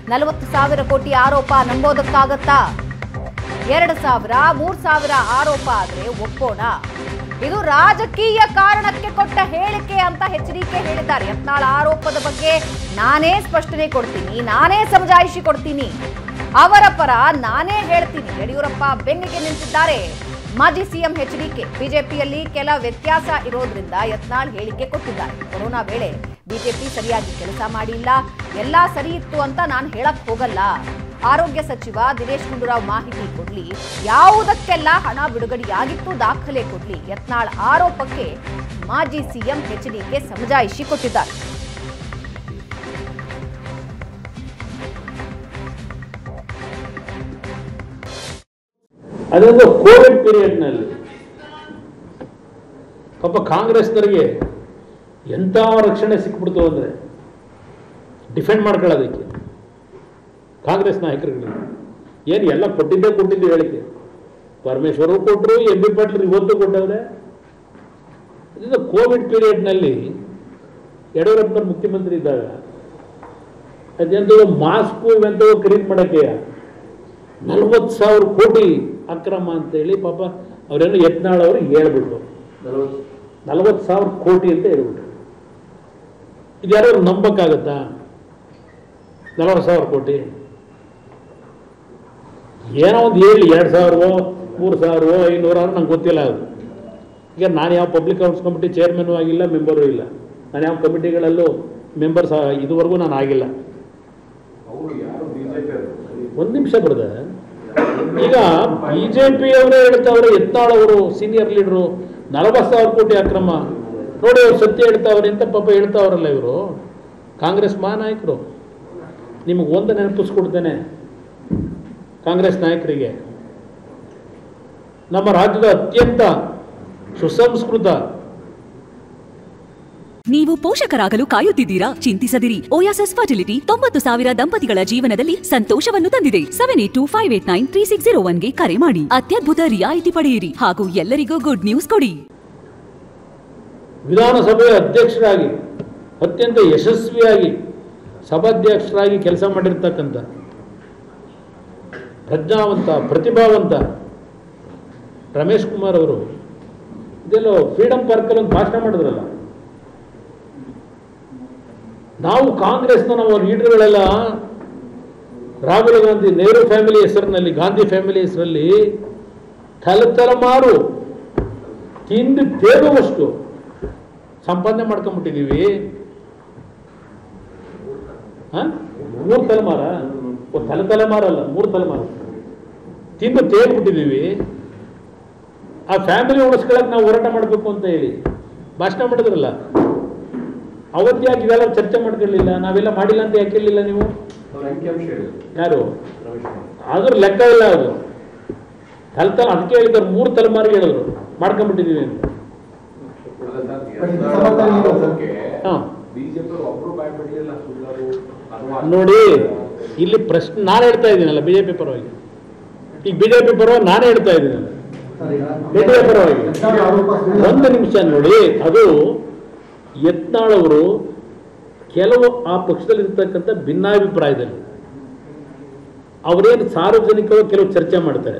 40,000 ಕೋಟಿ ಆರೋಪ ನಂಬೋದಕ್ಕಾಗತ್ತಾ? 2,000 3,000 ಆರೋಪ ಆದ್ರೆ ಒಪ್ಪೋಣ. ಇದು ರಾಜಕೀಯ ಕಾರಣಕ್ಕೆ ಕೊಟ್ಟ ಹೇಳಿಕೆ ಅಂತ ಎಚ್ಡಿಕೆ ಹೇಳಿದ್ದಾರೆ. ಯತ್ನಾಳ್ ಆರೋಪದ ಬಗ್ಗೆ ನಾನೇ ಸ್ಪಷ್ಟನೆ ಕೊಡ್ತೀನಿ, ನಾನೇ ಸಮಜಾಯಿಷಿ ಕೊಡ್ತೀನಿ, ಅವರ ಪರ ನಾನೇ ಹೇಳ್ತೀನಿ. ಯಡಿಯೂರಪ್ಪ ಬೆನ್ನಿಗೆ ನಿಂತಿದ್ದಾರೆ ಮಾಜಿ ಸಿಎಂ ಎಚ್ಡಿಕೆ. ಬಿಜೆಪಿಯಲ್ಲಿ ಕೆಲ ವ್ಯತ್ಯಾಸ ಇರೋದ್ರಿಂದ ಯತ್ನಾಳ್ ಹೇಳಿಕೆ ಕೊಟ್ಟಿದ್ದಾರೆ. ಕೊರೋನಾ ವೇಳೆ ಬಿಜೆಪಿ ಸರಿಯಾಗಿ ಕೆಲಸ ಮಾಡಿಲ್ಲ, ಎಲ್ಲ ಸರಿ ಇತ್ತು ಅಂತ ನಾನು ಹೇಳಕ್ ಹೋಗಲ್ಲ. ಆರೋಗ್ಯ ಸಚಿವ ದಿನೇಶ್ ಗುಂಡೂರಾವ್ ಮಾಹಿತಿ ಕೊಡ್ಲಿ, ಯಾವುದಕ್ಕೆಲ್ಲ ಹಣ ಬಿಡುಗಡೆಯಾಗಿತ್ತು ದಾಖಲೆ ಕೊಡ್ಲಿ. ಯತ್ನಾಳ್ ಆರೋಪಕ್ಕೆ ಮಾಜಿ ಸಿಎಂ ಎಚ್ಡಿಕೆ ಸಮಜಾಯಿಷಿ ಕೊಟ್ಟಿದ್ದಾರೆ. ಅದೊಂದು ಕೋವಿಡ್ ಪೀರಿಯಡ್ನಲ್ಲಿ ಪಾಪ ಕಾಂಗ್ರೆಸ್ನವರಿಗೆ ಎಂಥ ರಕ್ಷಣೆ ಸಿಕ್ಬಿಡ್ತು ಅಂದರೆ ಡಿಫೆಂಡ್ ಮಾಡ್ಕೊಳ್ಳೋದಕ್ಕೆ ಕಾಂಗ್ರೆಸ್ ನಾಯಕರುಗಳಿಗೆ ಏನು ಎಲ್ಲ ಕೊಟ್ಟಿದ್ದು ಹೇಳಿಕೆ. ಪರಮೇಶ್ವರು ಕೊಟ್ಟರು, ಎಂ ಬಿ ಪಾಟೀಲ್ ಇವತ್ತು ಕೊಟ್ಟವ್ರೆ. ಇದು ಕೋವಿಡ್ ಪೀರಿಯಡ್ನಲ್ಲಿ ಯಡಿಯೂರಪ್ಪನ ಮುಖ್ಯಮಂತ್ರಿ ಇದ್ದಾಗ ಅದೆಂಥದ್ದು ಮಾಸ್ಕು ಇವೆಂಥವು ಖರೀದಿ ಮಾಡೋಕ್ಕೆ 40,000 ಕೋಟಿ ಅಕ್ರಮ ಅಂತೇಳಿ ಪಾಪ ಅವರೇನು ಯತ್ನಾಳ್ ಅವರು ಹೇಳ್ಬಿಟ್ರು. 40,000 ಕೋಟಿ ಅಂತ ಹೇಳ್ಬಿಟ್ರು. ಇದು ಯಾರು ನಂಬಕ್ಕಾಗತ್ತಾ? 40,000 ಕೋಟಿ ಏನೋ ಒಂದು ಹೇಳಿ, 2,000 3,000 500 ನಂಗೆ ಗೊತ್ತಿಲ್ಲ. ಅದು ಈಗ ನಾನು ಯಾವ ಪಬ್ಲಿಕ್ ಅಕೌಂಟ್ಸ್ ಕಮಿಟಿ ಚೇರ್ಮನ್ ಆಗಿಲ್ಲ, ಮೆಂಬರು ಇಲ್ಲ. ನಾನು ಯಾವ ಕಮಿಟಿಗಳಲ್ಲೂ ಮೆಂಬರ್ಸ್ ಇದುವರೆಗೂ ನಾನು ಆಗಿಲ್ಲ. ಒಂದು ನಿಮಿಷ ಬರ್ತದೆ. ಈಗ ಬಿಜೆಪಿ ಅವರೇ ಹೇಳ್ತಾವ್ರೆ, ಯತ್ನಾಳ್ ಅವರು ಸೀನಿಯರ್ ಲೀಡರು 40,000 ಕೋಟಿ ಅಕ್ರಮ ನೋಡಿ ಅವ್ರು ಸತ್ಯ ಹೇಳ್ತಾವ್ರೆ ಅಂತ ಪಾಪ ಹೇಳ್ತಾವ್ರಲ್ಲ ಇವರು ಕಾಂಗ್ರೆಸ್ ಮಹಾನಾಯಕರು. ನಿಮಗೆ ಒಂದು ನೆನಪಿಸ್ಕೊಡ್ತೇನೆ ಕಾಂಗ್ರೆಸ್ ನಾಯಕರಿಗೆ, ನಮ್ಮ ರಾಜ್ಯದ ಅತ್ಯಂತ ಸುಸಂಸ್ಕೃತ. ನೀವು ಪೋಷಕರಾಗಲು ಕಾಯುತ್ತಿದ್ದೀರಾ? ಚಿಂತಿಸದಿರಿ. ಓಯಾಸಿಸ್ ಫರ್ಟಿಲಿಟಿ 90,000 ದಂಪತಿಗಳ ಜೀವನದಲ್ಲಿ ಸಂತೋಷವನ್ನು ತಂದಿದೆ. 7825893601ಗೆ ಕರೆ ಮಾಡಿ. ಅತ್ಯದ್ಭುತ ರಿಯಾಯಿತಿ ಪಡೆಯಿರಿ ಹಾಗೂ ಎಲ್ಲರಿಗೂ ಗುಡ್ ನ್ಯೂಸ್ ಕೊಡಿ. ವಿಧಾನಸಭೆಯ ಅಧ್ಯಕ್ಷರಾಗಿ ಅತ್ಯಂತ ಯಶಸ್ವಿಯಾಗಿ ಸಭಾಧ್ಯಕ್ಷರಾಗಿ ಕೆಲಸ ಮಾಡಿರ್ತಕ್ಕಂಥ ಪ್ರಜ್ಞಾವಂತ ಪ್ರತಿಭಾವಂತ ರಮೇಶ್ ಕುಮಾರ್ ಅವರು ಇದೆಲ್ಲೋ ಫ್ರೀಡಂ ಪಾರ್ಕಲ್ಲಿ ಒಂದು ಭಾಷಣ ಮಾಡಿದ್ರಲ್ಲ. ನಾವು ಕಾಂಗ್ರೆಸ್ನ ನಮ್ಮ ಲೀಡರ್ಗಳೆಲ್ಲ ರಾಹುಲ್ ಗಾಂಧಿ, ನೆಹರು ಫ್ಯಾಮಿಲಿ ಹೆಸರಿನಲ್ಲಿ, ಗಾಂಧಿ ಫ್ಯಾಮಿಲಿ ಹೆಸರಲ್ಲಿ ತಲೆಮಾರು ತಿಂದು ತೇಗುವಷ್ಟು ಸಂಪಾದನೆ ಮಾಡ್ಕೊಂಡ್ಬಿಟ್ಟಿದ್ದೀವಿ. 3 ತಲೆಮಾರ, ತಲೆಮಾರಲ್ಲ 3 ತಲೆಮಾರು ತಿಂದು ತೇಗ್ಬಿಟ್ಟಿದ್ದೀವಿ. ಆ ಫ್ಯಾಮಿಲಿ ಉಳಿಸ್ಕೊಳಕ್ಕೆ ನಾವು ಹೋರಾಟ ಮಾಡಬೇಕು ಅಂತ ಹೇಳಿ ಭಾಷಣ ಮಾಡಿದ್ರಲ್ಲ. ಅವತ್ತು ಯಾಕೆ ಇವೆಲ್ಲ ಚರ್ಚೆ ಮಾಡ್ಕೊಳ್ಳಿಲ್ಲ? ನಾವೆಲ್ಲ ಮಾಡಿಲ್ಲ ಅಂತ ಯಾಕೆ ಹೇಳಿಲ್ಲ ನೀವು? ಯಾರು ಅದ್ರ ಲೆಕ್ಕ ಇಲ್ಲ. ಅದು ಅದಕ್ಕೆ ಹೇಳಿದ್ರು 3 ತಲೆಮಾರಿಗೆ ಹೇಳಿದ್ರು ಮಾಡ್ಕೊಂಡ್ಬಿಟ್ಟಿದೀವಿ ಅಂತ. ನೋಡಿ ಇಲ್ಲಿ ಪ್ರಶ್ನೆ ನಾನು ಹೇಳ್ತಾ ಇದ್ದೀನಲ್ಲ ಬಿಜೆಪಿ ಪರವಾಗಿ. ಈಗ ಬಿಜೆಪಿ ಪರವಾಗಿ ನಾನೇ ಹೇಳ್ತಾ ಇದ್ದೀನಲ್ಲ ಬಿಜೆಪಿ ಪರವಾಗಿ. ಒಂದು ನಿಮಿಷ ನೋಡಿ, ಅದು ಯತ್ನಾಳ್ ಅವರು ಕೆಲವು ಆ ಪಕ್ಷದಲ್ಲಿರ್ತಕ್ಕಂಥ ಭಿನ್ನಾಭಿಪ್ರಾಯದಲ್ಲಿ ಅವರೇನು ಸಾರ್ವಜನಿಕವಾಗಿ ಕೆಲವು ಚರ್ಚೆ ಮಾಡ್ತಾರೆ.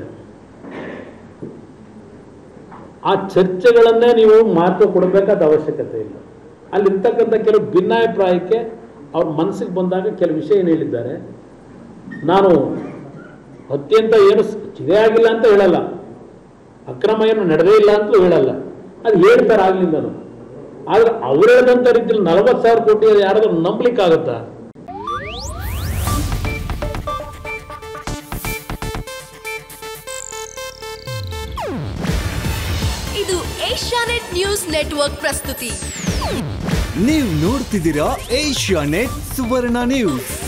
ಆ ಚರ್ಚೆಗಳನ್ನೇ ನೀವು ಮಹತ್ವ ಕೊಡಬೇಕಾದ ಅವಶ್ಯಕತೆ ಇಲ್ಲ. ಅಲ್ಲಿರ್ತಕ್ಕಂಥ ಕೆಲವು ಭಿನ್ನಾಭಿಪ್ರಾಯಕ್ಕೆ ಅವ್ರ ಮನಸ್ಸಿಗೆ ಬಂದಾಗ ಕೆಲವು ವಿಷಯ ಏನು ಹೇಳಿದ್ದಾರೆ. ನಾನು ಅತ್ಯಂತ ಏನು ಚಿದೇ ಆಗಿಲ್ಲ ಅಂತ ಹೇಳಲ್ಲ, ಅಕ್ರಮ ಏನು ನಡೆದೇ ಇಲ್ಲ ಅಂತಲೂ ಹೇಳಲ್ಲ. ಅದು ಹೇಳ್ತಾರೆ ಆಗ್ಲಿಂದನು. ಆದ್ರೆ ಅವ್ರು ಹೇಳಿದಂಥ ರೀತಿಯಲ್ಲಿ 40,000 ಕೋಟಿ ಯಾರಾದ್ರೂ ನಂಬಲಿಕ್ಕಾಗತ್ತಾ? ಇದು ಏಷ್ಯಾನೆಟ್ ನ್ಯೂಸ್ ನೆಟ್ವರ್ಕ್ ಪ್ರಸ್ತುತಿ. ನೀವು ನೋಡ್ತಿದ್ದೀರಾ ಏಷ್ಯಾನೆಟ್ ಸುವರ್ಣ ನ್ಯೂಸ್.